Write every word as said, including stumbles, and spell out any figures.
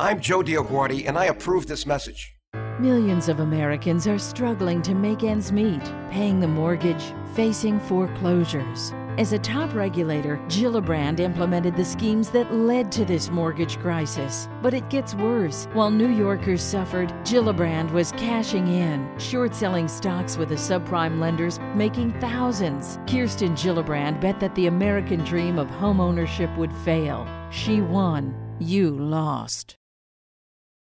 I'm Joe DioGuardi, and I approve this message. Millions of Americans are struggling to make ends meet, paying the mortgage, facing foreclosures. As a top regulator, Gillibrand implemented the schemes that led to this mortgage crisis. But it gets worse. While New Yorkers suffered, Gillibrand was cashing in, short-selling stocks with the subprime lenders, making thousands. Kirsten Gillibrand bet that the American dream of homeownership would fail. She won. You lost.